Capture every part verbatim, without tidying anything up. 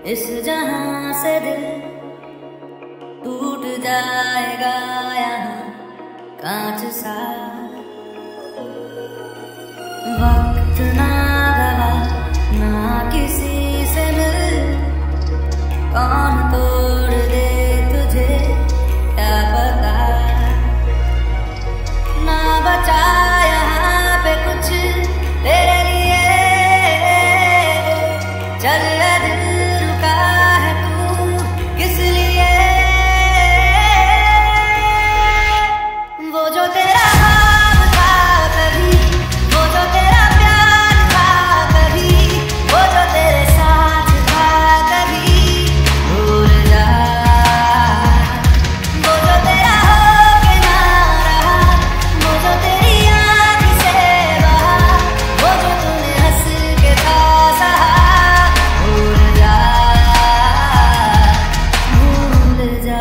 इस जहां से दिल टूट जाएगा यहाँ कांच सा। वक्त ना गवा ना किसी से मिल, कौन तोड़ दे तुझे क्या पता। ना बचा यहाँ पे कुछ तेरे लिए, चल दिल रुका है तू किस लिए। वो जो तेरा ख्वाब था कभी, वो जो तेरा प्यार था कभी, वो जो तेरे साथ था कभी, भूल जा। वो जो तेरा हो के ना रहा, वो जो तेरी आँख से बहा, वो जो तूने हंस के था सहा, भूल जा भूल जा।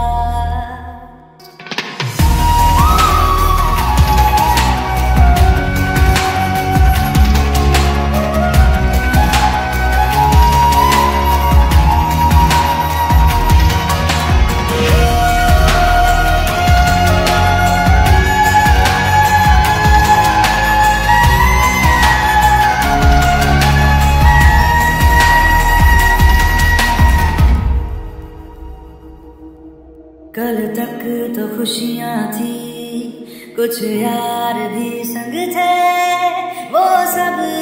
कल तक तो खुशियाँ थी, कुछ यार भी संग थे, वो सब